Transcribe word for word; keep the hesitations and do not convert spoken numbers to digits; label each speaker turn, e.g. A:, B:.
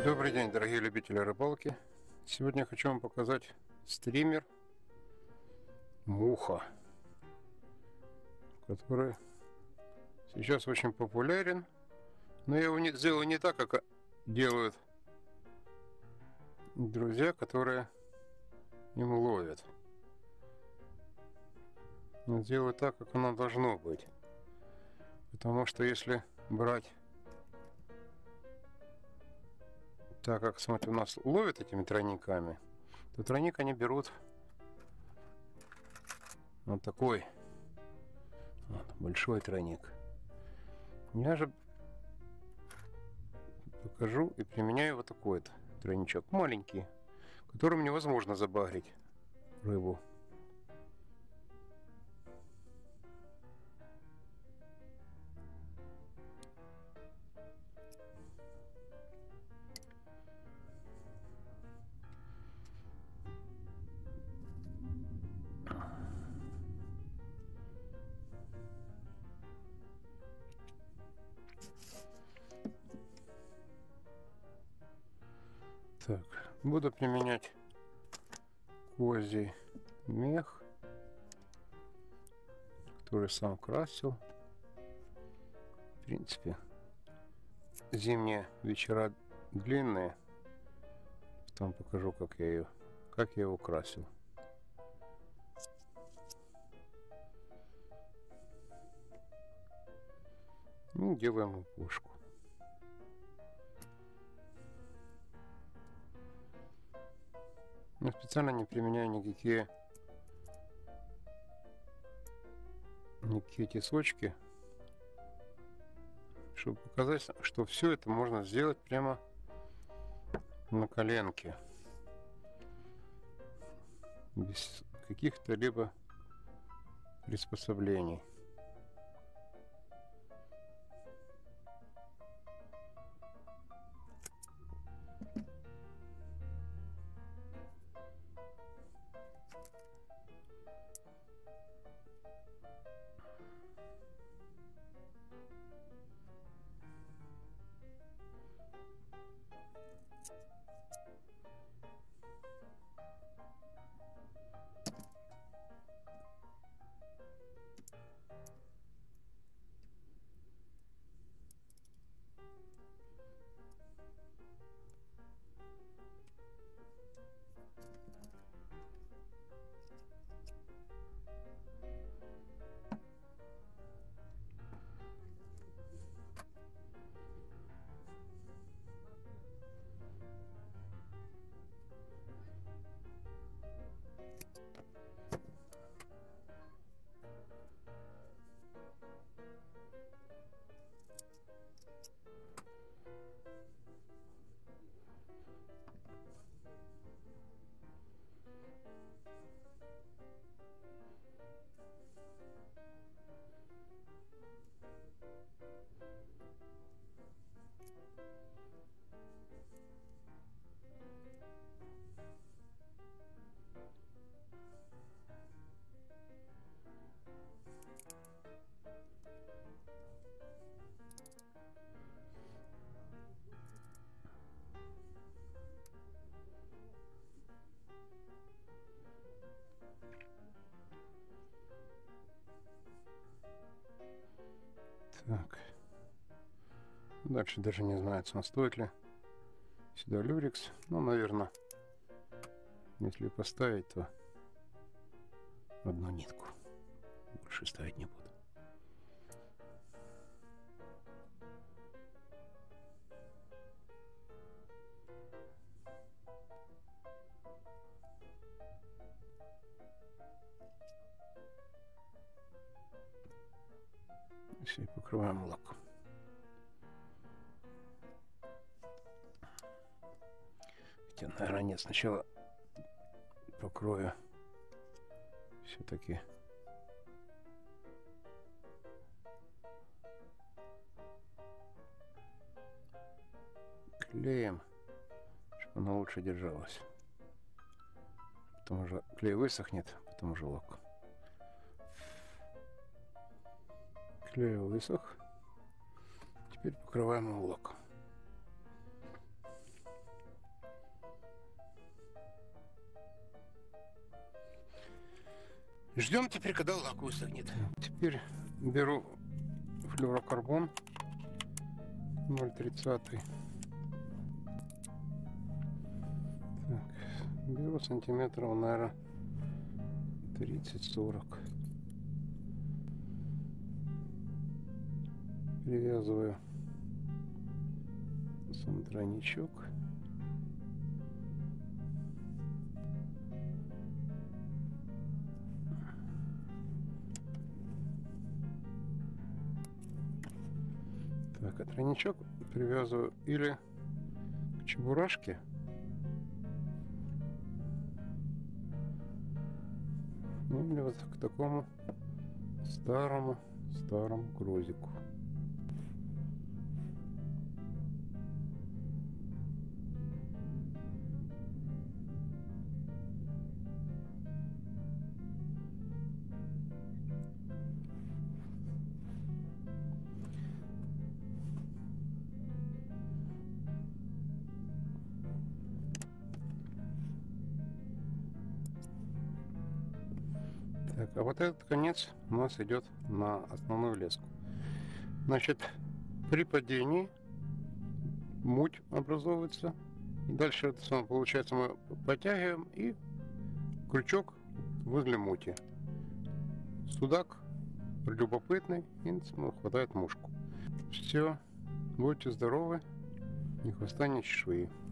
A: Добрый день, дорогие любители рыбалки. Сегодня я хочу вам показать стример Муха, который сейчас очень популярен. Но я его не, сделаю не так, как делают друзья, которые им ловят. Но сделаю так, как оно должно быть. Потому что если брать так, как, смотрите, у нас ловят этими тройниками, то тройник они берут вот такой вот, большой тройник. Я же покажу и применяю вот такой вот тройничок, маленький, которым невозможно забагрить рыбу. Так, буду применять козий мех, который сам красил. В принципе, зимние вечера длинные. Потом покажу, как я ее, как я его красил. Ну, делаем упушку. Но специально не применяю никакие никакие тесочки, чтобы показать, что все это можно сделать прямо на коленке, без каких-то либо приспособлений. Так. Дальше даже не знаю, стоит ли сюда люрикс. Ну, наверное, если поставить, то одну нитку. Больше ставить не буду. Все, покрываем лаком. Хотя, наверное, нет, сначала покрою все-таки клеем, чтобы она лучше держалась. Потом уже клей высохнет, потом уже лак. Клей высох. Теперь покрываем его лаком. Ждем теперь, когда лак высохнет. Теперь беру флюорокарбон ноль тридцать. Так, беру сантиметров, наверное, тридцать-сорок. Привязываю сам тройничок. Так, а тройничок привязываю или к чебурашке, или вот к такому старому старому грузику. Так, а вот этот конец у нас идет на основную леску. Значит, при падении муть образовывается. Дальше это самое, получается, мы подтягиваем и крючок возле мути. Судак любопытный и хватает мушку. Все, будьте здоровы, ни хвоста, ни чешуи.